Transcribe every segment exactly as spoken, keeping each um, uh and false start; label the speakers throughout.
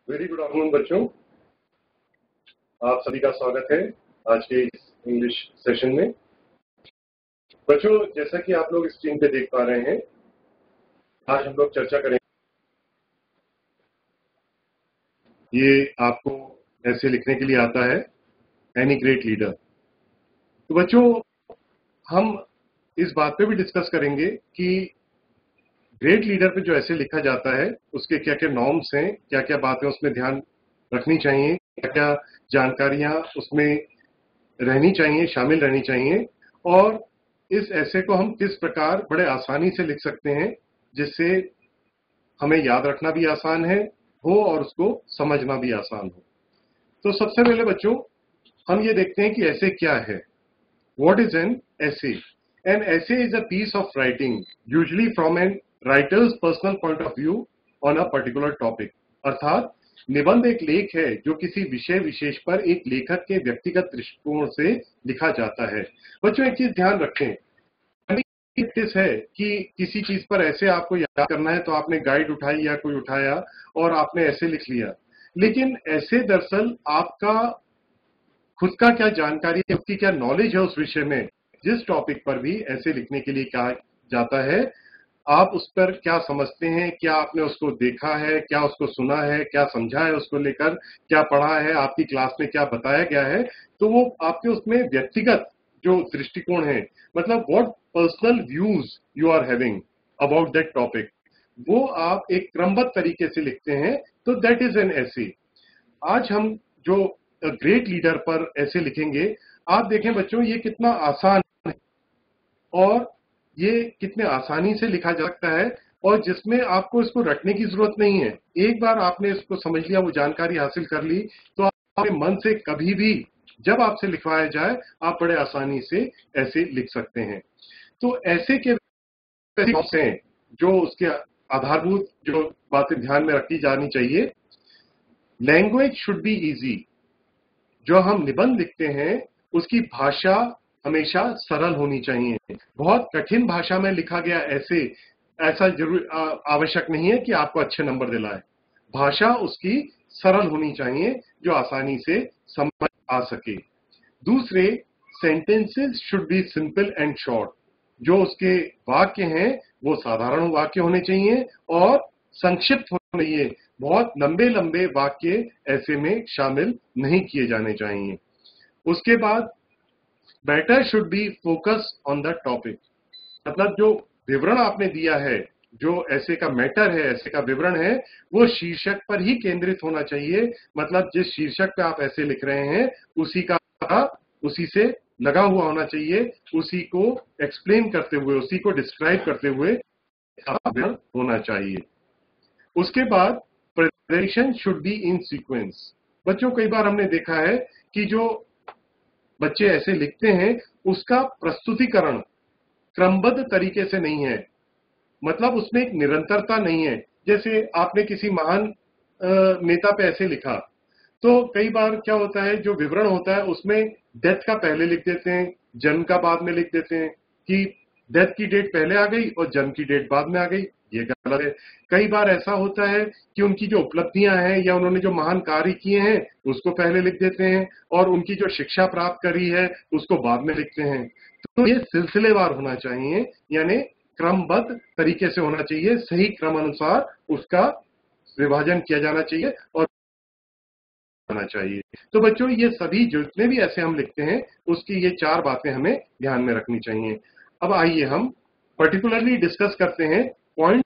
Speaker 1: Very good afternoon बच्चों, आप सभी का स्वागत है आज के इस इंग्लिश सेशन में। बच्चों, जैसा कि आप लोग स्क्रीन पे देख पा रहे हैं, आज हम लोग चर्चा करेंगे। ये आपको ऐसे लिखने के लिए आता है, एनी ग्रेट लीडर। तो बच्चों, हम इस बात पे भी डिस्कस करेंगे कि ग्रेट लीडर पे जो ऐसे लिखा जाता है उसके क्या क्या नॉर्म्स हैं, क्या क्या बातें उसमें ध्यान रखनी चाहिए, क्या क्या जानकारियां उसमें रहनी चाहिए, शामिल रहनी चाहिए, और इस ऐसे को हम किस प्रकार बड़े आसानी से लिख सकते हैं जिससे हमें याद रखना भी आसान है हो और उसको समझना भी आसान हो। तो सबसे पहले बच्चों हम ये देखते हैं कि ऐसे क्या है। What is an essay? An essay is a piece of writing usually from an writer's personal point of view on a particular topic. अर्थात निबंध एक लेख है जो किसी विषय विशेष पर एक लेखक के व्यक्तिगत दृष्टिकोण से लिखा जाता है। बच्चों एक चीज ध्यान रखें, प्रैक्टिस है कि किसी चीज पर ऐसे आपको याद करना है तो आपने गाइड उठाई या कोई उठाया और आपने ऐसे लिख लिया, लेकिन ऐसे दरअसल आपका खुद का क्या जानकारी है, उसकी क्या नॉलेज है उस विषय में, जिस टॉपिक पर भी ऐसे लिखने के लिए कहा जाता है, आप उस पर क्या समझते हैं, क्या आपने उसको देखा है, क्या उसको सुना है, क्या समझा है, उसको लेकर क्या पढ़ा है, आपकी क्लास में क्या बताया गया है, तो वो आपके उसमें व्यक्तिगत जो दृष्टिकोण है, मतलब what personal views you are having about that topic, वो आप एक क्रमबद्ध तरीके से लिखते हैं, तो दैट इज एन ऐसे। आज हम जो ग्रेट लीडर पर ऐसे लिखेंगे, आप देखें बच्चों ये कितना आसान है और ये कितने आसानी से लिखा जा सकता है, और जिसमें आपको इसको रटने की जरूरत नहीं है। एक बार आपने इसको समझ लिया, वो जानकारी हासिल कर ली, तो आप अपने मन से कभी भी जब आपसे लिखवाया जाए आप बड़े आसानी से ऐसे लिख सकते हैं। तो ऐसे के हैं जो उसके आधारभूत जो बातें ध्यान में रखी जानी चाहिए। Language should be easy. जो हम निबंध लिखते हैं उसकी भाषा हमेशा सरल होनी चाहिए। बहुत कठिन भाषा में लिखा गया ऐसे ऐसा जरूर आवश्यक नहीं है कि आपको अच्छे नंबर दिलाए। भाषा उसकी सरल होनी चाहिए जो आसानी से समझ आ सके। दूसरे, sentences should be simple and short. जो उसके वाक्य हैं वो साधारण वाक्य होने चाहिए और संक्षिप्त होने चाहिए। बहुत लंबे लंबे वाक्य ऐसे में शामिल नहीं किए जाने चाहिए। उसके बाद, matter should be focus on the topic. मतलब जो विवरण आपने दिया है, जो ऐसे का मैटर है, ऐसे का विवरण है, वो शीर्षक पर ही केंद्रित होना चाहिए। मतलब जिस शीर्षक पे आप ऐसे लिख रहे हैं उसी का उसी से लगा हुआ होना चाहिए, उसी को एक्सप्लेन करते हुए, उसी को डिस्क्राइब करते हुए विवरण होना चाहिए। उसके बाद, presentation should be in sequence. बच्चों कई बार हमने देखा है कि जो बच्चे ऐसे लिखते हैं उसका प्रस्तुतिकरण क्रमबद्ध तरीके से नहीं है, मतलब उसमें एक निरंतरता नहीं है। जैसे आपने किसी महान नेता पे ऐसे लिखा, तो कई बार क्या होता है, जो विवरण होता है उसमें डेथ का पहले लिख देते हैं, जन्म का बाद में लिख देते हैं, कि डेथ की डेट पहले आ गई और जन्म की डेट बाद में आ गई। ये गलत है। कई बार ऐसा होता है कि उनकी जो उपलब्धियां हैं या उन्होंने जो महान कार्य किए हैं उसको पहले लिख देते हैं, और उनकी जो शिक्षा प्राप्त करी है उसको बाद में लिखते हैं। तो ये सिलसिलेवार होना चाहिए, यानी क्रमबद्ध तरीके से होना चाहिए, सही क्रम अनुसार उसका विभाजन किया जाना चाहिए और होना चाहिए। तो बच्चों ये सभी जितने भी ऐसे हम लिखते हैं उसकी ये चार बातें हमें ध्यान में रखनी चाहिए। अब आइए हम पर्टिकुलरली डिस्कस करते हैं पॉइंट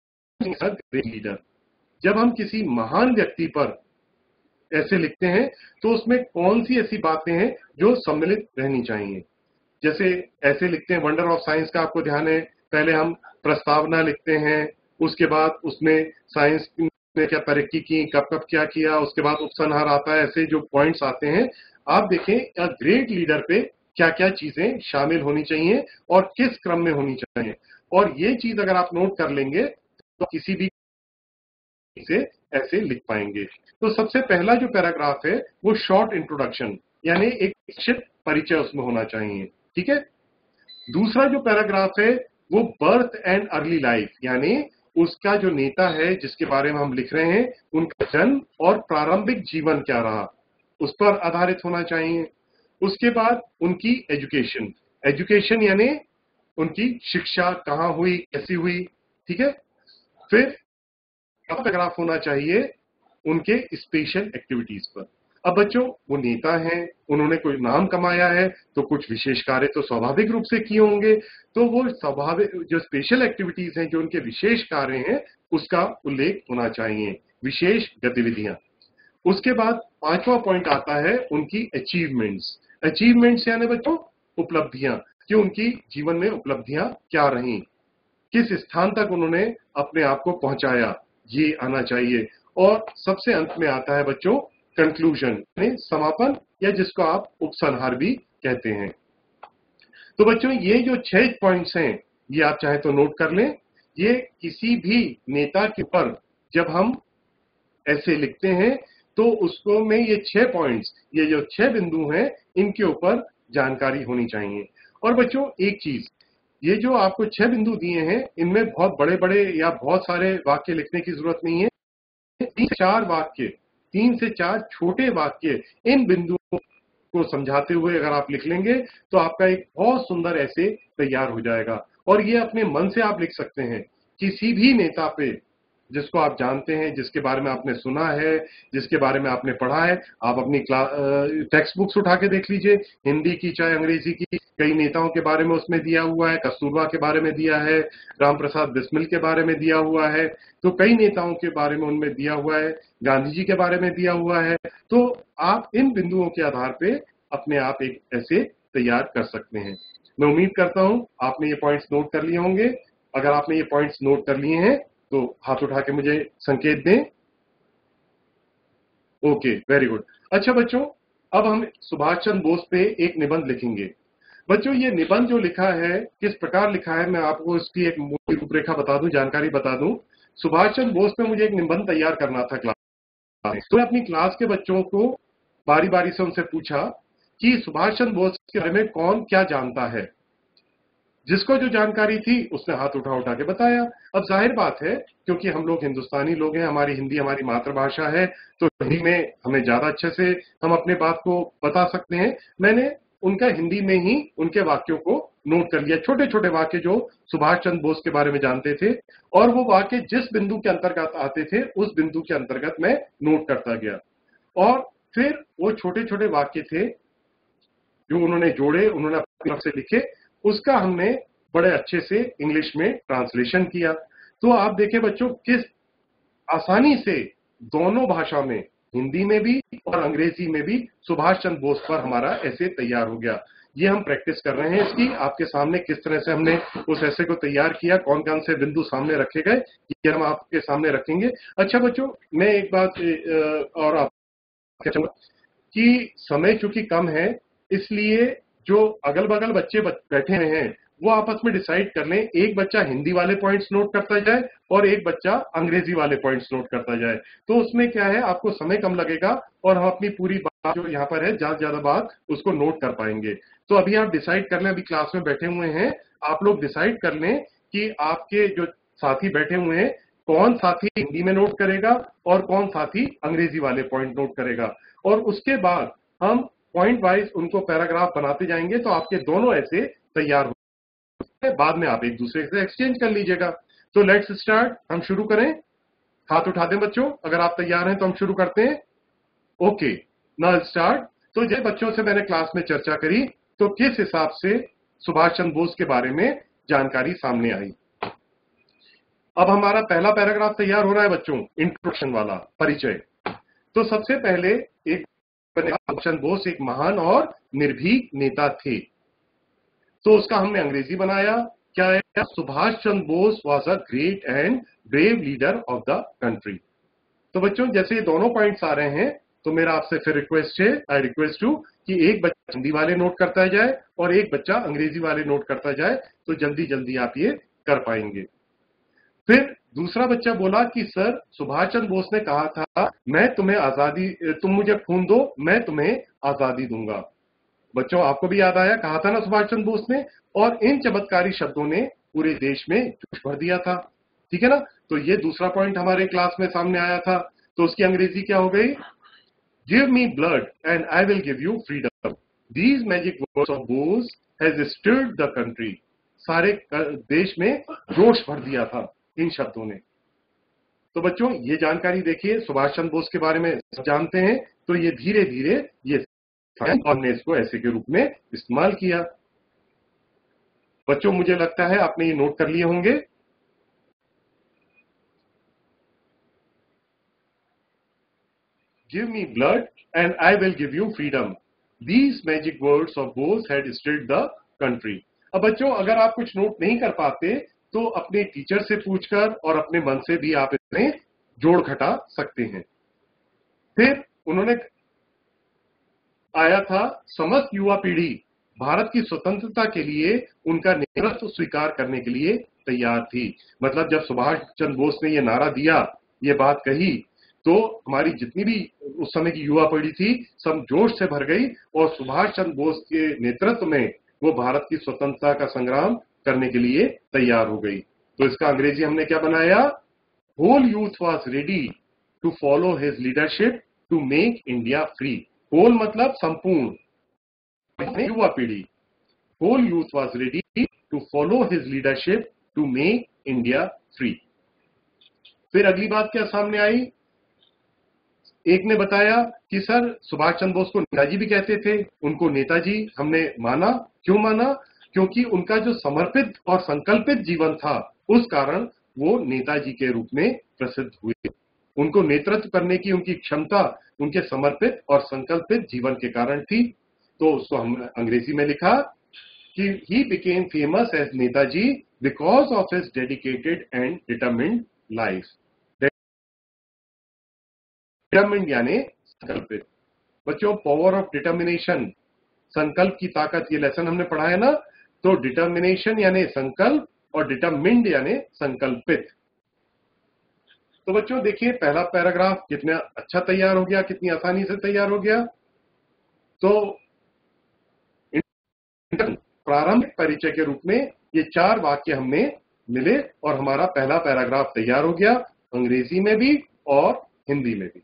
Speaker 1: ग्रेट लीडर। जब हम किसी महान व्यक्ति पर ऐसे लिखते हैं तो उसमें कौन सी ऐसी बातें हैं जो सम्मिलित रहनी चाहिए। जैसे ऐसे लिखते हैं वंडर ऑफ साइंस का, आपको ध्यान है, पहले हम प्रस्तावना लिखते हैं, उसके बाद उसमें साइंस ने क्या तरक्की की, कब कब क्या किया, उसके बाद उपसंहार आता है। ऐसे जो पॉइंट्स आते हैं, आप देखें अ ग्रेट लीडर पे क्या क्या चीजें शामिल होनी चाहिए और किस क्रम में होनी चाहिए। और ये चीज अगर आप नोट कर लेंगे तो किसी भी से ऐसे लिख पाएंगे। तो सबसे पहला जो पैराग्राफ है वो शॉर्ट इंट्रोडक्शन, यानी एक संक्षिप्त परिचय उसमें होना चाहिए। ठीक है। दूसरा जो पैराग्राफ है वो बर्थ एंड अर्ली लाइफ, यानी उसका जो नेता है जिसके बारे में हम लिख रहे हैं, उनका जन्म और प्रारंभिक जीवन क्या रहा, उस पर आधारित होना चाहिए। उसके बाद उनकी एजुकेशन, एजुकेशन यानी उनकी शिक्षा कहाँ हुई, कैसी हुई, ठीक है। फिर पैराग्राफ होना चाहिए उनके स्पेशल एक्टिविटीज पर। अब बच्चों, वो नेता हैं, उन्होंने कोई नाम कमाया है, तो कुछ विशेष कार्य तो स्वाभाविक रूप से किए होंगे, तो वो स्वाभाविक जो स्पेशल एक्टिविटीज हैं, जो उनके विशेष कार्य हैं, उसका उल्लेख होना चाहिए, विशेष गतिविधियां। उसके बाद पांचवा पॉइंट आता है उनकी अचीवमेंट्स। अचीवमेंट्स यानी बच्चों उपलब्धियां, कि उनकी जीवन में उपलब्धियां क्या रही, किस स्थान तक उन्होंने अपने आप को पहुंचाया, ये आना चाहिए। और सबसे अंत में आता है बच्चों कंक्लूजन, यानी समापन, या जिसको आप उपसंहार भी कहते हैं। तो बच्चों, ये जो छह पॉइंट्स हैं, ये आप चाहे तो नोट कर लें। ये किसी भी नेता के ऊपर जब हम ऐसे लिखते हैं, तो उसको में ये छह पॉइंट्स, ये जो छह बिंदु हैं, इनके ऊपर जानकारी होनी चाहिए। और बच्चों, एक चीज, ये जो आपको छह बिंदु दिए हैं, इनमें बहुत बड़े बड़े या बहुत सारे वाक्य लिखने की जरूरत नहीं है। तीन से चार वाक्य, तीन से चार छोटे वाक्य इन बिंदुओं को समझाते हुए अगर आप लिख लेंगे, तो आपका एक बहुत सुंदर ऐसे तैयार हो जाएगा। और ये अपने मन से आप लिख सकते हैं, किसी भी नेता पे जिसको आप जानते हैं, जिसके बारे में आपने सुना है, जिसके बारे में आपने पढ़ा है। आप अपनी टेक्स्ट बुक्स उठा के देख लीजिए, हिंदी की चाहे अंग्रेजी की, कई नेताओं के बारे में उसमें दिया हुआ है। कस्तूरबा के बारे में दिया है, राम प्रसाद बिस्मिल के बारे में दिया हुआ है, तो कई नेताओं के बारे में उनमें दिया हुआ है, गांधी जी के बारे में दिया हुआ है। तो आप इन बिंदुओं के आधार पे अपने आप एक ऐसे तैयार कर सकते हैं। मैं उम्मीद करता हूं आपने ये पॉइंट्स नोट कर लिए होंगे। अगर आपने ये पॉइंट्स नोट कर लिए हैं, तो हाथ उठा के मुझे संकेत दें। Okay, very good. अच्छा बच्चों, अब हम सुभाष चंद्र बोस पे एक निबंध लिखेंगे। बच्चों, ये निबंध जो लिखा है, किस प्रकार लिखा है, मैं आपको इसकी एक मूल रूपरेखा बता दूं, जानकारी बता दूं। सुभाष चंद्र बोस पे मुझे एक निबंध तैयार करना था क्लास में, तो मैं अपनी क्लास के बच्चों को बारी बारी से उनसे पूछा कि सुभाष चंद्र बोस के बारे में कौन क्या जानता है। जिसको जो जानकारी थी उसने हाथ उठा उठा के बताया। अब जाहिर बात है, क्योंकि हम लोग हिंदुस्तानी लोग हैं, हमारी हिंदी हमारी मातृभाषा है, तो हिंदी में हमें ज्यादा अच्छे से हम अपने बात को बता सकते हैं। मैंने उनका हिंदी में ही उनके वाक्यों को नोट कर लिया, छोटे छोटे वाक्य जो सुभाष चंद्र बोस के बारे में जानते थे, और वो वाक्य जिस बिंदु के अंतर्गत आते थे, उस बिंदु के अंतर्गत मैं नोट करता गया। और फिर वो छोटे छोटे वाक्य थे जो उन्होंने जोड़े, उन्होंने अपनी तरफ से लिखे, उसका हमने बड़े अच्छे से इंग्लिश में ट्रांसलेशन किया। तो आप देखें बच्चों, किस आसानी से दोनों भाषा में, हिंदी में भी और अंग्रेजी में भी, सुभाष चंद्र बोस पर हमारा ऐसे तैयार हो गया। ये हम प्रैक्टिस कर रहे हैं इसकी, आपके सामने किस तरह से हमने उस ऐसे को तैयार किया, कौन कौन से बिंदु सामने रखे गए, ये हम आपके सामने रखेंगे। अच्छा बच्चों, मैं एक बात और आप कि समय चूंकि कम है, इसलिए जो अगल बगल बच्चे बैठे हुए हैं, वो आपस में डिसाइड कर लें, एक बच्चा हिंदी वाले पॉइंट्स नोट करता जाए और एक बच्चा अंग्रेजी वाले पॉइंट्स नोट करता जाए। तो उसमें क्या है, आपको समय कम लगेगा और हम अपनी पूरी बात जो यहाँ पर है, ज्यादा ज्यादा बात उसको नोट कर पाएंगे। तो अभी आप डिसाइड कर लें, अभी क्लास में बैठे हुए हैं, आप लोग डिसाइड कर लें कि आपके जो साथी बैठे हुए हैं, कौन साथी हिंदी में नोट करेगा और कौन साथी अंग्रेजी वाले पॉइंट नोट करेगा। और उसके बाद हम पॉइंट वाइज उनको पैराग्राफ बनाते जाएंगे, तो आपके दोनों ऐसे तैयार हो, बाद में आप एक दूसरे से एक्सचेंज कर लीजिएगा। तो लेट्स स्टार्ट, हम शुरू करें। हाथ उठा दें बच्चों, अगर आप तैयार हैं तो हम शुरू करते हैं। Okay, now start. तो जब बच्चों से मैंने क्लास में चर्चा करी, तो किस हिसाब से सुभाष चंद्र बोस के बारे में जानकारी सामने आई। अब हमारा पहला पैराग्राफ तैयार हो रहा है बच्चों, इंट्रोडक्शन वाला, परिचय। तो सबसे पहले एक, सुभाष चंद्र बोस एक महान और निर्भीक नेता थे, तो उसका हमने अंग्रेजी बनाया। क्या है, Subhash Chandra Bose was a great and brave leader of the country. तो बच्चों, जैसे ये दोनों पॉइंट्स आ रहे हैं, तो मेरा आपसे फिर रिक्वेस्ट है, आई रिक्वेस्ट यू कि एक बच्चा हिंदी वाले नोट करता जाए और एक बच्चा अंग्रेजी वाले नोट करता जाए, तो जल्दी जल्दी आप ये कर पाएंगे। फिर दूसरा बच्चा बोला कि सर, सुभाष चंद्र बोस ने कहा था, मैं तुम्हें आजादी, तुम मुझे खून दो, मैं तुम्हें आजादी दूंगा। बच्चों, आपको भी याद आया, कहा था ना सुभाष चंद्र बोस ने, और इन चमत्कारी शब्दों ने पूरे देश में जोश भर दिया था। ठीक है ना। तो ये दूसरा पॉइंट हमारे क्लास में सामने आया था। तो उसकी अंग्रेजी क्या हो गई? Give me blood and I will give you freedom, these magic words of Bose has stirred the country. सारे देश में जोश भर दिया था इन शब्दों ने। तो बच्चों ये जानकारी देखिए, सुभाष चंद्र बोस के बारे में जानते हैं, तो ये धीरे धीरे ये हमने इसको ऐसे के रूप में इस्तेमाल किया। बच्चों मुझे लगता है आपने ये नोट कर लिए होंगे। Give me blood and I will give you freedom, these magic words of Bose had stirred the country. अब बच्चों अगर आप कुछ नोट नहीं कर पाते तो अपने टीचर से पूछकर और अपने मन से भी आप इसमें जोड़ घटा सकते हैं। फिर उन्होंने आया था समस्त युवा पीढ़ी भारत की स्वतंत्रता के लिए उनका नेतृत्व स्वीकार करने के लिए तैयार थी। मतलब जब सुभाष चंद्र बोस ने ये नारा दिया, ये बात कही, तो हमारी जितनी भी उस समय की युवा पीढ़ी थी सब जोश से भर गई और सुभाष चंद्र बोस के नेतृत्व में वो भारत की स्वतंत्रता का संग्राम करने के लिए तैयार हो गई। तो इसका अंग्रेजी हमने क्या बनाया? Whole youth was ready to follow his leadership to make India free. Whole मतलब संपूर्ण, युवा पीढ़ी। Whole youth was ready to follow his leadership to make India free. फिर अगली बात क्या सामने आई? एक ने बताया कि सर सुभाष चंद्र बोस को नेताजी भी कहते थे, उनको नेताजी हमने माना। क्यों माना? क्योंकि उनका जो समर्पित और संकल्पित जीवन था उस कारण वो नेताजी के रूप में प्रसिद्ध हुए। उनको नेतृत्व करने की उनकी क्षमता उनके समर्पित और संकल्पित जीवन के कारण थी। तो उसको हम अंग्रेजी में लिखा कि he became famous as Netaji because of his dedicated and determined life. Determined यानी संकल्पित। बच्चों पावर ऑफ डिटर्मिनेशन, संकल्प की ताकत, ये लेसन हमने पढ़ा है ना। तो डिटर्मिनेशन यानी संकल्प और डिटरमिन्ड यानी संकल्पित। तो बच्चों देखिए पहला पैराग्राफ कितना अच्छा तैयार हो गया, कितनी आसानी से तैयार हो गया। तो प्रारंभिक परिचय के रूप में ये चार वाक्य हमने मिले और हमारा पहला पैराग्राफ तैयार हो गया, अंग्रेजी में भी और हिंदी में भी।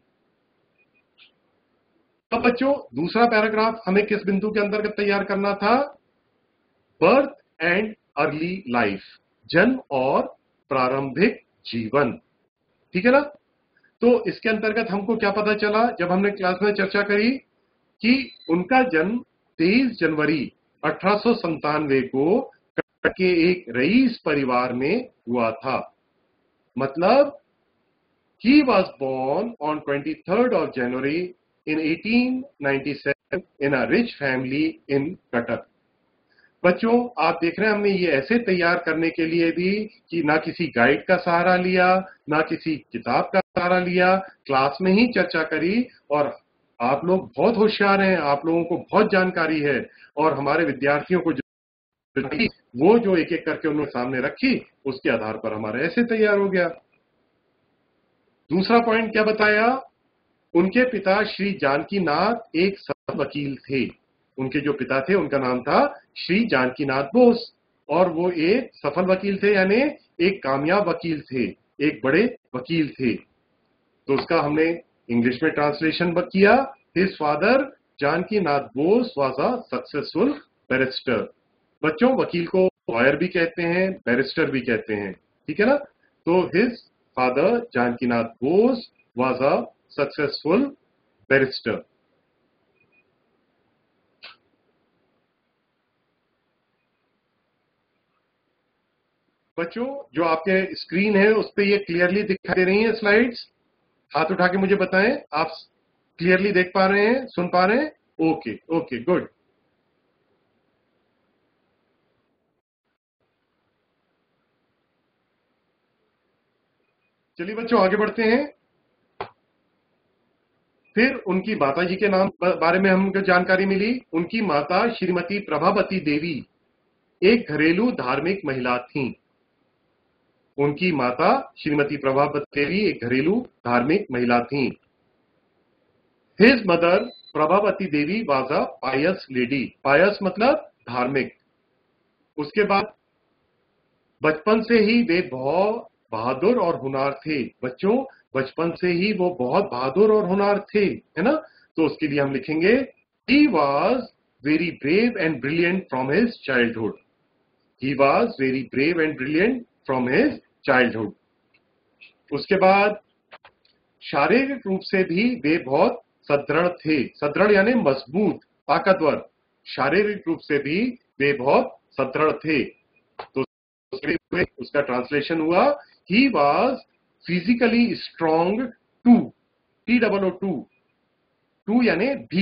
Speaker 1: तो बच्चों दूसरा पैराग्राफ हमें किस बिंदु के अंतर्गत तैयार करना था? बर्थ एंड अर्ली लाइफ, जन्म और प्रारंभिक जीवन। ठीक है ना। तो इसके अंतर्गत हमको क्या पता चला जब हमने क्लास में चर्चा करी कि उनका जन्म तेईस जनवरी अठारह सौ संतानवे को के एक रईस परिवार में हुआ था। मतलब he was born on twenty-third of January in eighteen ninety-seven in a rich family in Cuttack. बच्चों आप देख रहे हैं हमने ये ऐसे तैयार करने के लिए भी कि ना किसी गाइड का सहारा लिया, ना किसी किताब का सहारा लिया, क्लास में ही चर्चा करी। और आप लोग बहुत होशियार हैं, आप लोगों को बहुत जानकारी है और हमारे विद्यार्थियों को जो वो जो एक एक करके उन्होंने सामने रखी उसके आधार पर हमारा ऐसे तैयार हो गया। दूसरा पॉइंट क्या बताया? उनके पिता श्री जानकीनाथ एक सफल वकील थे। उनके जो पिता थे उनका नाम था श्री जानकीनाथ बोस और वो एक सफल वकील थे, यानी एक कामयाब वकील थे, एक बड़े वकील थे। तो उसका हमने इंग्लिश में ट्रांसलेशन किया, his father Janakinath Bose was a successful barrister. बच्चों वकील को लॉयर भी कहते हैं, बैरिस्टर भी कहते हैं, ठीक है ना। तो his father Janakinath Bose was a successful barrister. बच्चों जो आपके स्क्रीन है उस पे ये क्लियरली दिखाई दे रही है स्लाइड्स? हाथ उठा के मुझे बताएं, आप क्लियरली देख पा रहे हैं, सुन पा रहे हैं? Okay okay good. चलिए बच्चों आगे बढ़ते हैं। फिर उनकी माता जी के नाम बारे में हमको जानकारी मिली। उनकी माता श्रीमती प्रभावती देवी एक घरेलू धार्मिक महिला थीं। उनकी माता श्रीमती प्रभावती देवी एक घरेलू धार्मिक महिला थीं। His mother Prabhavati Devi was a pious lady. Pious मतलब धार्मिक। उसके बाद बचपन से ही वे बहुत बहादुर और होनहार थे। बच्चों, बचपन से ही वो बहुत बहादुर और होनहार थे, है ना? तो उसके लिए हम लिखेंगे he was very brave and brilliant from his childhood. He was very brave and brilliant from his childhood. उसके बाद शारीरिक रूप से भी वे बहुत सदृढ़ थे। सदृढ़ यानी मजबूत, ताकतवर। शारीरिक रूप से भी वे बहुत सदृढ़ थे। तो उसका ट्रांसलेशन हुआ he was physically strong too, T double O too, too यानी भी।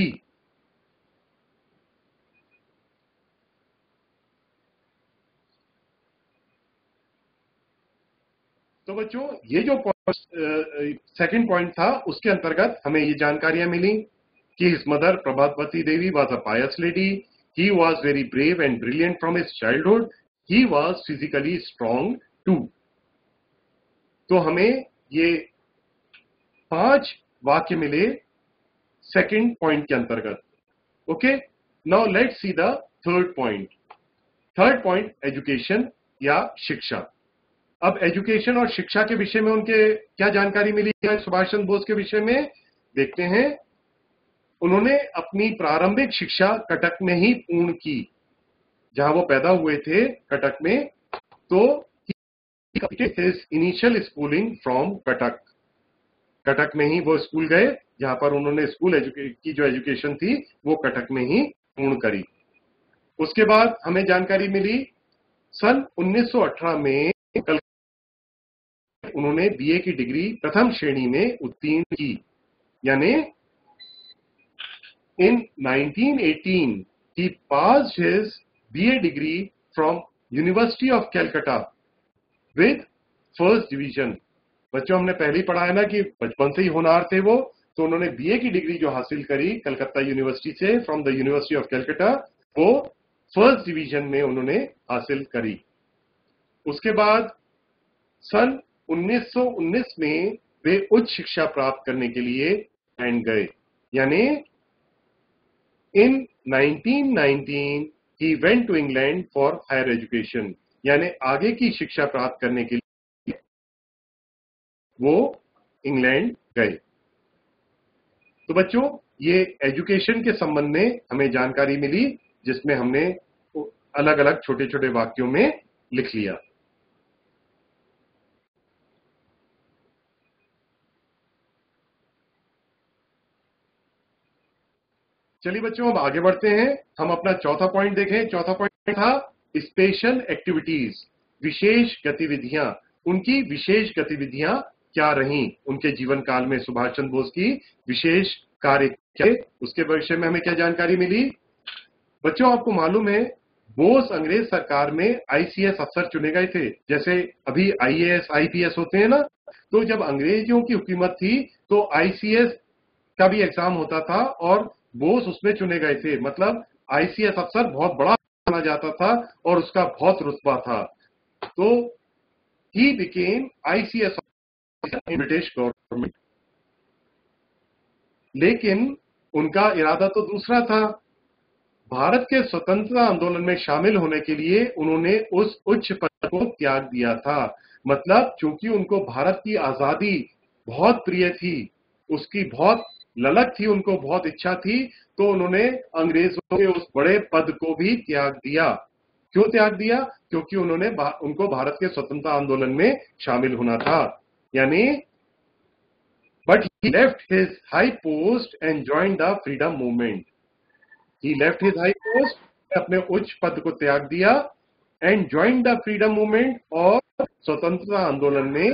Speaker 1: तो बच्चों, ये जो सेकंड पॉइंट था उसके अंतर्गत हमें ये जानकारियां मिली कि his mother Prabhavati Devi was a pious lady, he was very brave and brilliant from his childhood, he was physically strong too. तो हमें ये पांच वाक्य मिले सेकंड पॉइंट के अंतर्गत। Okay, now let's see the third point. Third point education या शिक्षा। अब एजुकेशन और शिक्षा के विषय में उनके क्या जानकारी मिली है सुभाष चंद्र बोस के विषय में, देखते हैं। उन्होंने अपनी प्रारंभिक शिक्षा कटक में ही पूर्ण की, जहां वो पैदा हुए थे कटक में। तो his initial schooling from Cuttack, Cuttack में ही वो स्कूल गए, जहां पर उन्होंने स्कूल की जो एजुकेशन थी वो कटक में ही पूर्ण करी। उसके बाद हमें जानकारी मिली सन उन्नीस सौ अठारह में उन्होंने बीए की डिग्री प्रथम श्रेणी में उत्तीर्ण की, यानी in nineteen eighteen he passed his BA degree from university of Calcutta with first division. बच्चों, हमने पहले ही पढ़ा है ना कि बचपन से ही होनहार थे वो, तो उन्होंने बीए की डिग्री जो हासिल करी कलकत्ता यूनिवर्सिटी से, from the university of Calcutta, वो फर्स्ट डिवीजन में उन्होंने हासिल करी। उसके बाद सन उन्नीस सौ उन्नीस में वे उच्च शिक्षा प्राप्त करने के लिए इंग्लैंड गए, यानी in nineteen nineteen he went to England for higher education, यानी आगे की शिक्षा प्राप्त करने के लिए वो इंग्लैंड गए। तो बच्चों, ये एजुकेशन के संबंध में हमें जानकारी मिली, जिसमें हमने अलग अलग छोटे छोटे वाक्यों में लिख लिया। चलिए बच्चों, अब आगे बढ़ते हैं। हम अपना चौथा पॉइंट देखें। चौथा पॉइंट था स्पेशल एक्टिविटीज, विशेष गतिविधियां। उनकी विशेष गतिविधियां क्या रहीं उनके जीवन काल में, सुभाष चंद्र बोस की विशेष कार्य क्या, उसके विषय में हमें क्या जानकारी मिली। बच्चों, आपको मालूम है बोस अंग्रेज सरकार में आईसीएस अफसर चुने गए थे, जैसे अभी आईएएस आईपीएस होते हैं ना। तो जब अंग्रेजों की हुकूमत थी तो आईसीएस का भी एग्जाम होता था और बोस उसमें चुने गए थे। मतलब आईसीएस अफसर बहुत बड़ा माना जाता था और उसका बहुत रुतबा था। तो he became ICS officer in British government. लेकिन उनका इरादा तो दूसरा था। भारत के स्वतंत्रता आंदोलन में शामिल होने के लिए उन्होंने उस उच्च पद को त्याग दिया था। मतलब चूंकि उनको भारत की आजादी बहुत प्रिय थी, उसकी बहुत ललक थी, उनको बहुत इच्छा थी, तो उन्होंने अंग्रेजों के उस बड़े पद को भी त्याग दिया। क्यों त्याग दिया? क्योंकि उन्होंने उनको भारत के स्वतंत्रता आंदोलन में शामिल होना था। यानी but he left his high post and join the freedom movement. He left his high post, अपने उच्च पद को त्याग दिया, and join the freedom movement, और स्वतंत्रता आंदोलन में।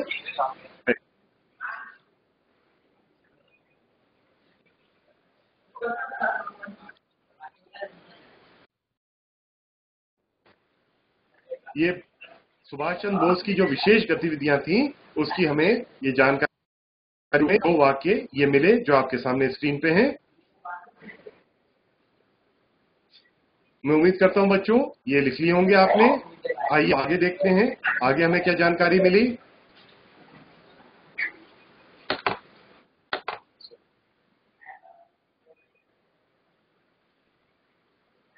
Speaker 1: ये सुभाष चंद्र बोस की जो विशेष गतिविधियां थी उसकी हमें ये जानकारी में दो वाक्य ये मिले जो आपके सामने स्क्रीन पे हैं। मैं उम्मीद करता हूं बच्चों ये लिख लिए होंगे आपने। आइए आगे देखते हैं, आगे हमें क्या जानकारी मिली।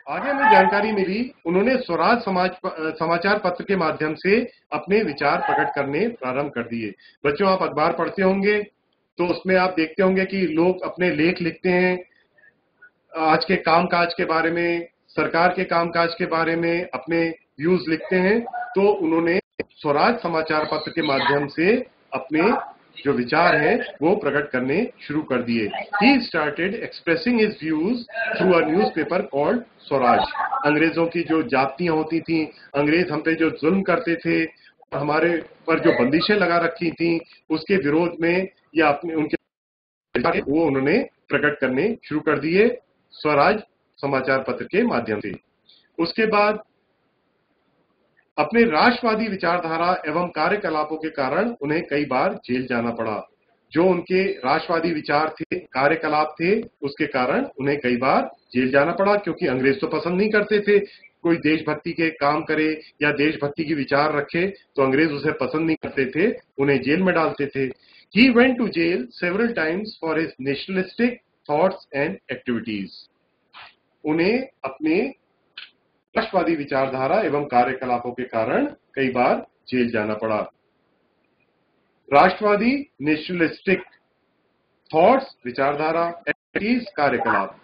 Speaker 1: आगे हमें जानकारी मिली, उन्होंने स्वराज समाज समाचार पत्र के माध्यम से अपने विचार प्रकट करने प्रारंभ कर दिए। बच्चों, आप अखबार पढ़ते होंगे तो उसमें आप देखते होंगे कि लोग अपने लेख लिखते हैं, आज के कामकाज के बारे में, सरकार के कामकाज के बारे में अपने व्यूज लिखते हैं। तो उन्होंने स्वराज समाचार पत्र के माध्यम से अपने जो विचार हैं वो प्रकट करने शुरू कर दिए। He started expressing his views through a newspaper called Swaraj. अंग्रेजों की जो जातियां होती थी, अंग्रेज हम पे जो जुल्म करते थे, हमारे पर जो बंदिशें लगा रखी थी, उसके विरोध में या अपने उनके वो उन्होंने प्रकट करने शुरू कर दिए स्वराज समाचार पत्र के माध्यम से। उसके बाद अपने राष्ट्रवादी विचारधारा एवं कार्यकलापों के कारण उन्हें कई बार जेल जाना पड़ा। जो उनके राष्ट्रवादी विचार थे, कार्यकलाप थे, उसके कारण उन्हें कई बार जेल जाना पड़ा, क्योंकि अंग्रेज तो पसंद नहीं करते थे कोई देशभक्ति के काम करे या देशभक्ति की विचार रखे, तो अंग्रेज उसे पसंद नहीं करते थे, उन्हें जेल में डालते थे। He went to jail several times for his nationalistic thoughts and activities. उन्हें अपने राष्ट्रवादी विचारधारा एवं कार्यकलापों के कारण कई बार जेल जाना पड़ा। राष्ट्रवादी नेशनलिस्टिक थॉट्स विचारधारा, एक्टिविटीज कार्यकलाप,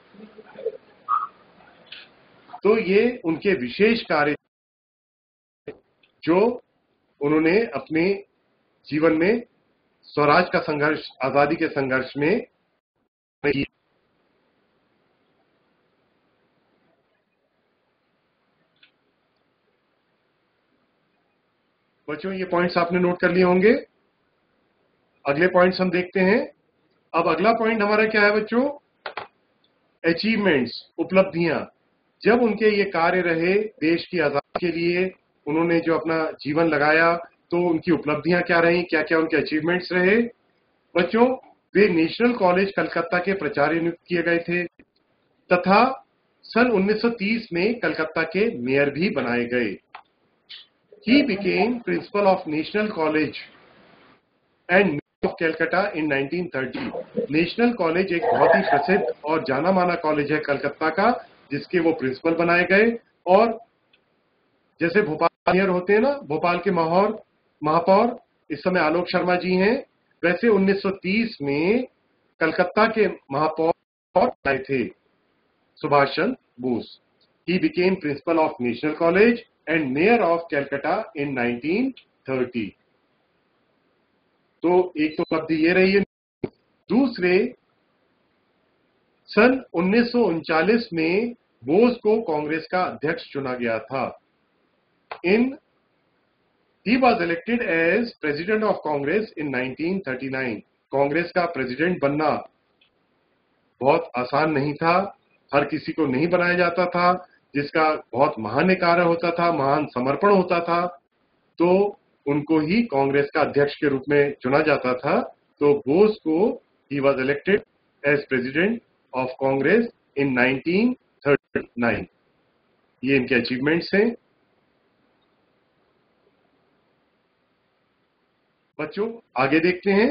Speaker 1: तो ये उनके विशेष कार्य जो उन्होंने अपने जीवन में स्वराज का संघर्ष, आजादी के संघर्ष में किया। बच्चों, ये पॉइंट्स आपने नोट कर लिए होंगे। अगले पॉइंट्स हम देखते हैं। अब अगला पॉइंट हमारा क्या है बच्चों? अचीवमेंट्स, उपलब्धियां। जब उनके ये कार्य रहे देश की आजादी के लिए, उन्होंने जो अपना जीवन लगाया, तो उनकी उपलब्धियां क्या रही, क्या क्या उनके अचीवमेंट्स रहे। बच्चों, वे नेशनल कॉलेज कलकत्ता के प्राचार्य नियुक्त किए गए थे तथा सन उन्नीस सौ तीस में कलकत्ता के मेयर भी बनाए गए। He became principal of National College and Mayor of Calcutta in nineteen thirty. National college एक बहुत ही प्रसिद्ध और जाना माना कॉलेज है कलकत्ता का, जिसके वो प्रिंसिपल बनाए गए। और जैसे भोपाल मेयर होते हैं ना, भोपाल के महापौर महापौर इस समय आलोक शर्मा जी हैं, वैसे उन्नीस सौ तीस में कलकत्ता के महापौर आए थे Subhash Chandra Bose. He became principal of National College and Mayor of Calcutta in nineteen thirty. तो एक तो उपलब्धि ये रही है। दूसरे, सन उन्नीस सौ उनचालीस में बोस को कांग्रेस का अध्यक्ष चुना गया था। In he was elected as president of Congress in nineteen thirty nine. Congress का प्रेसिडेंट बनना बहुत आसान नहीं था, हर किसी को नहीं बनाया जाता था, जिसका बहुत महान कार्य होता था, महान समर्पण होता था, तो उनको ही कांग्रेस का अध्यक्ष के रूप में चुना जाता था। तो बोस को he was elected as president of Congress in nineteen thirty nine. ये इनके अचीवमेंट्स हैं। बच्चों, आगे देखते हैं।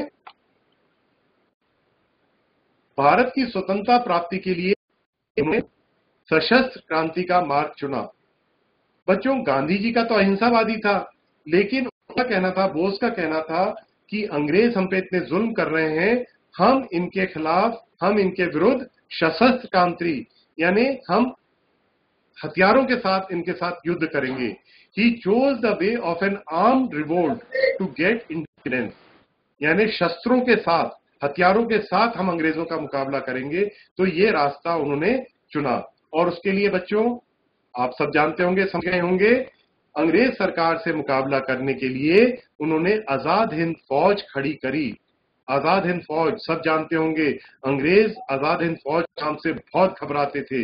Speaker 1: भारत की स्वतंत्रता प्राप्ति के लिए उन्होंने सशस्त्र क्रांति का मार्ग चुना। बच्चों, गांधी जी का तो अहिंसावादी था, लेकिन उनका कहना था, बोस का कहना था कि अंग्रेज हम पे इतने जुल्म कर रहे हैं, हम इनके खिलाफ, हम इनके विरुद्ध सशस्त्र क्रांति यानी हम हथियारों के साथ इनके साथ युद्ध करेंगे। He chose the way of an armed revolt to get independence, यानी शस्त्रों के साथ, हथियारों के साथ हम अंग्रेजों का मुकाबला करेंगे। तो ये रास्ता उन्होंने चुना। और उसके लिए बच्चों, आप सब जानते होंगे, समझ गए होंगे, अंग्रेज सरकार से मुकाबला करने के लिए उन्होंने आजाद हिंद फौज खड़ी करी। आजाद हिंद फौज सब जानते होंगे, अंग्रेज आजाद हिंद फौज नाम से बहुत घबराते थे।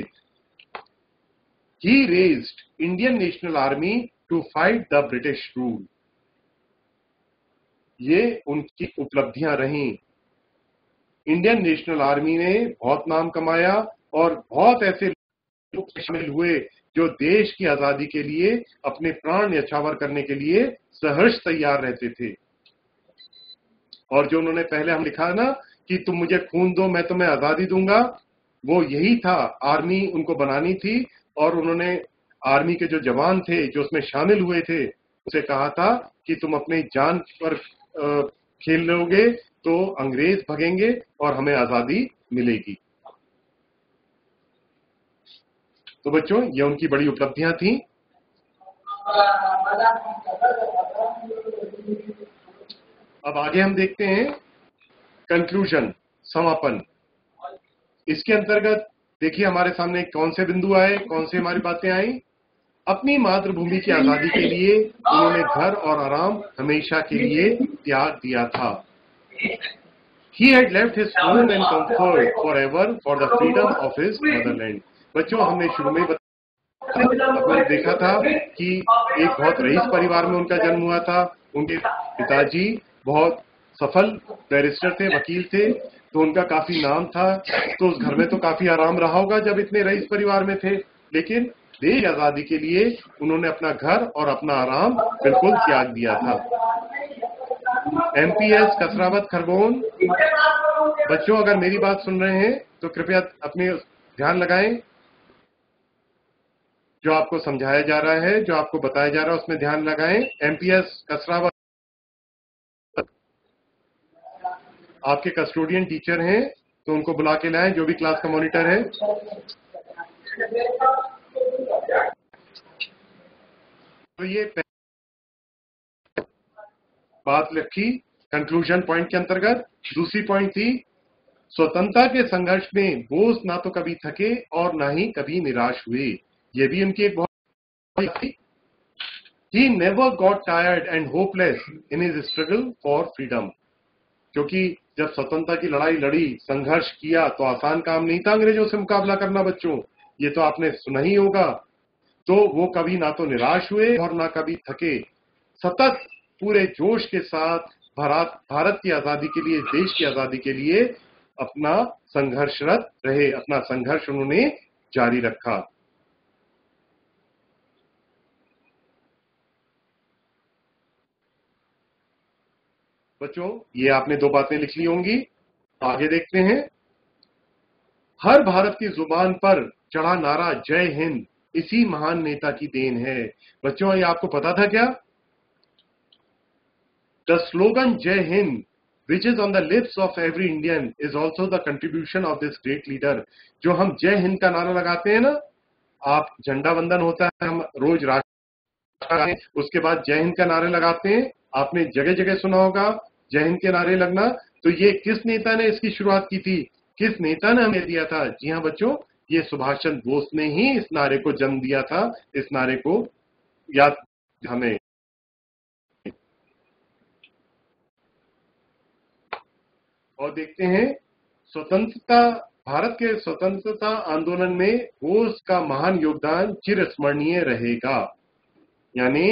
Speaker 1: He raised Indian National Army to fight the British rule. ये उनकी उपलब्धियां रहीं। इंडियन नेशनल आर्मी ने बहुत नाम कमाया और बहुत ऐसे लोग शामिल हुए जो देश की आजादी के लिए अपने प्राण न्यौछावर करने के लिए सहर्ष तैयार रहते थे। और जो उन्होंने पहले हम लिखा ना कि तुम मुझे खून दो मैं तुम्हें आजादी दूंगा, वो यही था, आर्मी उनको बनानी थी और उन्होंने आर्मी के जो जवान थे जो उसमें शामिल हुए थे उसे कहा था कि तुम अपनी जान पर खेल लोगे तो अंग्रेज भगेंगे और हमें आजादी मिलेगी। तो बच्चों, ये उनकी बड़ी उपलब्धियां थी। अब आगे हम देखते हैं कंक्लूजन, समापन। इसके अंतर्गत देखिए हमारे सामने कौन से बिंदु आए, कौन से हमारी बातें आई। अपनी मातृभूमि की आजादी के लिए उन्होंने घर और आराम हमेशा के लिए त्याग दिया था। He had left his home and comfort forever for the freedom of his motherland. बच्चों, हमने शुरू में आपने देखा था कि एक बहुत रईस परिवार में उनका जन्म हुआ था। उनके पिताजी बहुत सफल बैरिस्टर थे, वकील थे, तो उनका काफी नाम था। तो उस घर में तो काफी आराम रहा होगा जब इतने रईस परिवार में थे, लेकिन देश आजादी के लिए उन्होंने अपना घर और अपना आराम बिल्कुल त्याग दिया था। एमपीएस कसरावत खरगोन। बच्चों, अगर मेरी बात सुन रहे हैं तो कृपया अपने ध्यान लगाएं। जो आपको समझाया जा रहा है, जो आपको बताया जा रहा है, उसमें ध्यान लगाएं। एमपीएस कसरावत आपके कस्टोडियन टीचर हैं, तो उनको बुला के लाएं, जो भी क्लास का मॉनिटर है। तो ये बात लिखी कंक्लूजन पॉइंट के अंतर्गत। दूसरी पॉइंट थी, स्वतंत्रता के संघर्ष में बोस ना तो कभी थके और ना ही कभी निराश हुए। ये भी उनकी एक बहुत थी। He never got tired and hopeless in his struggle for freedom. क्योंकि जब स्वतंत्रता की लड़ाई लड़ी, संघर्ष किया, तो आसान काम नहीं था अंग्रेजों से मुकाबला करना। बच्चों, ये तो आपने सुना ही होगा। तो वो कभी ना तो निराश हुए और ना कभी थके, सतत पूरे जोश के साथ भारत भारत की आजादी के लिए, देश की आजादी के लिए अपना संघर्षरत रहे, अपना संघर्ष उन्होंने जारी रखा। बच्चों, ये आपने दो बातें लिख ली होंगी। आगे देखते हैं। हर भारत की जुबान पर चढ़ा नारा जय हिंद इसी महान नेता की देन है। बच्चों, ये आपको पता था क्या? द स्लोगन जय Hind which is on the lips of every Indian is also the contribution of this great leader. जो हम जय हिंद का नारा लगाते हैं ना, आप झंडा वंदन होता है, हम रोज राष्ट्र, उसके बाद जय हिंद का नारे लगाते हैं। आपने जगह जगह सुना होगा जय हिंद के नारे लगना। तो ये किस नेता ने इसकी शुरुआत की थी, किस नेता ने हमें दिया था? जी हाँ बच्चों, ये सुभाष चंद्र बोस ने ही इस नारे को जन्म दिया था। इस नारे को याद हमें। और देखते हैं स्वतंत्रता, भारत के स्वतंत्रता आंदोलन में बोस का महान योगदान चिरस्मरणीय रहेगा। यानी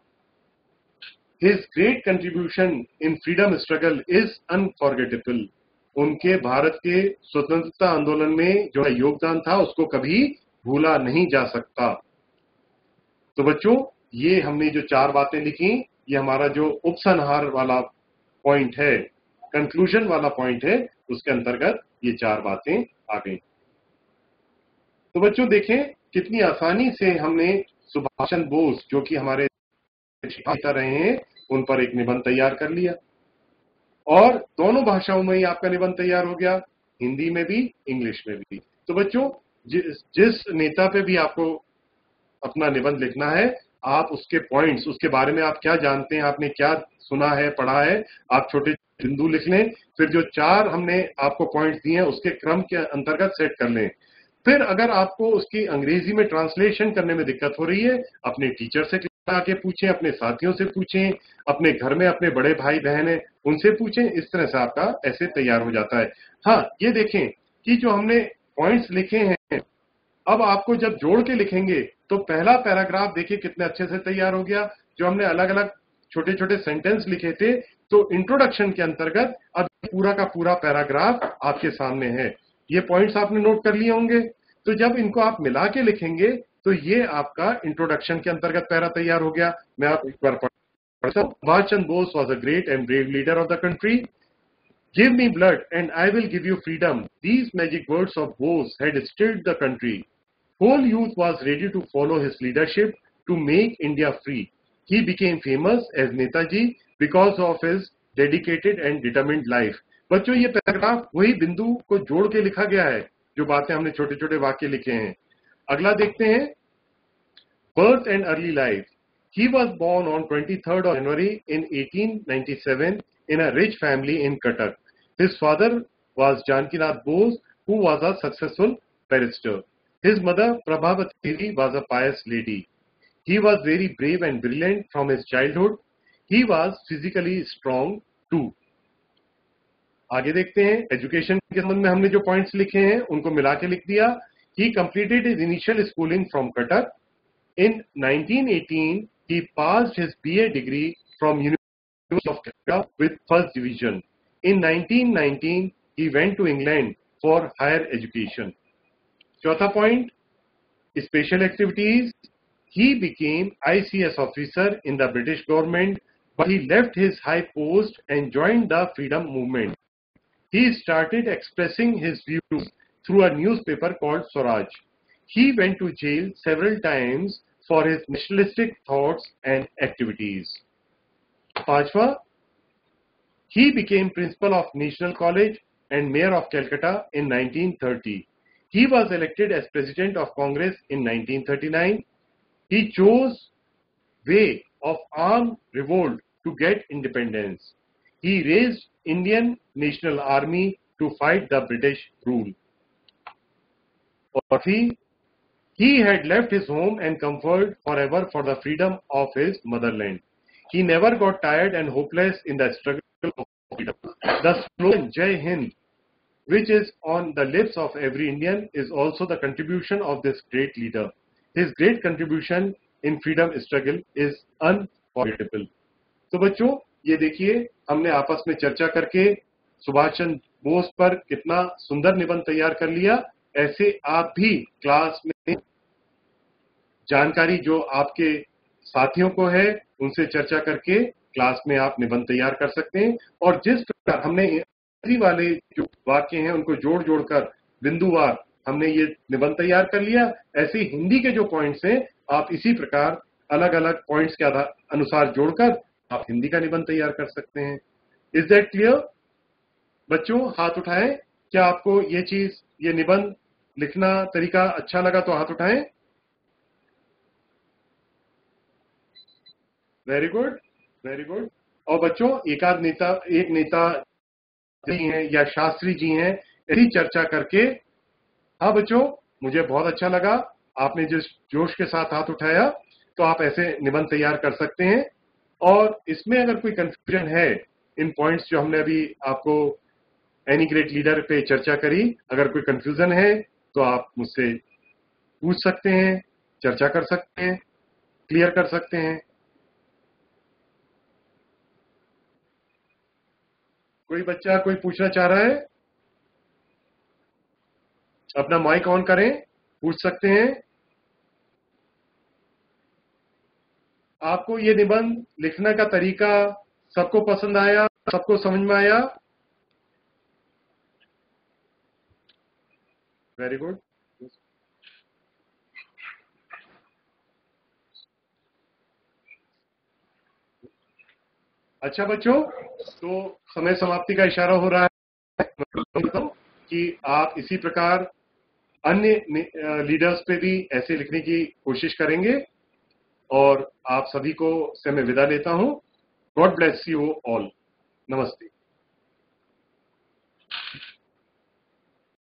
Speaker 1: His great contribution in freedom struggle is unforgettable. उनके भारत के स्वतंत्रता आंदोलन में जो योगदान था उसको कभी भूला नहीं जा सकता। तो बच्चों, ये हमने जो चार बातें लिखी, ये हमारा जो उपसंहार वाला पॉइंट है, कंक्लूजन वाला पॉइंट है, उसके अंतर्गत ये चार बातें आ गई। तो बच्चों देखें कितनी आसानी से हमने सुभाष चंद्र बोस, जो कि हमारे नेता रहे हैं, उन पर एक निबंध तैयार कर लिया और दोनों भाषाओं में ही आपका निबंध तैयार हो गया, हिंदी में भी, इंग्लिश में भी। तो बच्चों, जिस जिस नेता पे भी आपको अपना निबंध लिखना है, आप उसके पॉइंट्स, उसके बारे में आप क्या जानते हैं, आपने क्या सुना है, पढ़ा है, आप छोटे बिंदु लिख लें। फिर जो चार हमने आपको पॉइंट्स दिए हैं उसके क्रम के अंतर्गत सेट कर लें। फिर अगर आपको उसकी अंग्रेजी में ट्रांसलेशन करने में दिक्कत हो रही है, अपने टीचर से आके पूछें, अपने साथियों से पूछें, अपने घर में अपने बड़े भाई बहन हैं उनसे पूछें। इस तरह से आपका ऐसे तैयार हो जाता है। हाँ, ये देखें कि जो हमने पॉइंट्स लिखे हैं, अब आपको जब जोड़ के लिखेंगे तो पहला पैराग्राफ देखिए कितने अच्छे से तैयार हो गया। जो हमने अलग अलग छोटे छोटे सेंटेंस लिखे थे, तो इंट्रोडक्शन के अंतर्गत अब पूरा का पूरा पैराग्राफ आपके सामने है। ये पॉइंट्स आपने नोट कर लिए होंगे। तो जब इनको आप मिला के लिखेंगे तो ये आपका इंट्रोडक्शन के अंतर्गत पैरा तैयार हो गया। मैं आप एक बार पढ़ता हूं। Subhash Chandra Bose was a great and brave leader of the country. Give me blood and I will give you freedom. These magic words of Bose had stirred the country. Whole youth was ready to follow his leadership to make India free. He became famous as Netaji because of his dedicated and determined life. बच्चों ये paragraph वही बिंदु को जोड़ के लिखा गया है जो बातें हमने छोटे छोटे वाक्य लिखे हैं. अगला देखते हैं. Birth and early life. He was born on twenty-third of January in eighteen ninety-seven in a rich family in Cuttack. His father was Janakinath Bose, who was a successful barrister. His mother, Prabhavati, was a pious lady. He was very brave and brilliant from his childhood. He was physically strong too. आगे देखते हैं. Education के संबंध में हमने जो points लिखे हैं उनको मिला के लिख दिया. He completed his initial schooling from Cuttack. In nineteen eighteen, he passed his B A degree from University of Calcutta with first division. In nineteen nineteen, he went to England for higher education. चौथा point, special activities. He became I C S officer in the British government, but he left his high post and joined the freedom movement. He started expressing his views through a newspaper called Swaraj. He went to jail several times for his nationalistic thoughts and activities. पांचवा, he became principal of National College and mayor of Calcutta in nineteen thirty. He was elected as president of Congress in nineteen thirty-nine. He chose way of armed revolt to get independence. He raised Indian National Army to fight the British rule. Or he, he had left his home and comfort forever for the freedom of his motherland. He never got tired and hopeless in the struggle for freedom. The slogan Jai Hind, which is on the lips of every Indian, is also the contribution of this great leader. His great contribution in freedom struggle is unforgettable. तो बच्चों, ये देखिए हमने आपस में चर्चा करके सुभाष चंद्र बोस पर कितना सुंदर निबंध तैयार कर लिया. ऐसे आप भी क्लास में जानकारी जो आपके साथियों को है उनसे चर्चा करके क्लास में आप निबंध तैयार कर सकते हैं. और जिस प्रकार हमने अंग्रेजी वाले जो वाक्य हैं उनको जोड़ जोड़कर बिंदुवार हमने ये निबंध तैयार कर लिया, ऐसे हिंदी के जो पॉइंट्स हैं आप इसी प्रकार अलग अलग पॉइंट्स के आधार अनुसार जोड़कर आप हिंदी का निबंध तैयार कर सकते हैं. Is that clear? बच्चों हाथ उठाएं. क्या आपको ये चीज, ये निबंध लिखना तरीका अच्छा लगा तो हाथ उठाएं. Very good, very good. और बच्चों एक आध नेता, एक नेता जी हैं या शास्त्री जी हैं, ऐसी चर्चा करके. हाँ बच्चों, मुझे बहुत अच्छा लगा आपने जिस जोश के साथ हाथ उठाया. तो आप ऐसे निबंध तैयार कर सकते हैं. और इसमें अगर कोई कंफ्यूजन है इन पॉइंट्स जो हमने अभी आपको एनी ग्रेट लीडर पे चर्चा करी, अगर कोई कंफ्यूजन है तो आप मुझसे पूछ सकते हैं, चर्चा कर सकते हैं, क्लियर कर सकते हैं. कोई बच्चा कोई पूछना चाह रहा है? अपना माइक ऑन करें, पूछ सकते हैं. आपको ये निबंध लिखने का तरीका सबको पसंद आया? सबको समझ में आया? Very good. अच्छा बच्चों, तो समय समाप्ति का इशारा हो रहा है कि आप इसी प्रकार अन्य लीडर्स पे भी ऐसे लिखने की कोशिश करेंगे. और आप सभी को से मैं विदा लेता हूं. God bless you all. नमस्ते.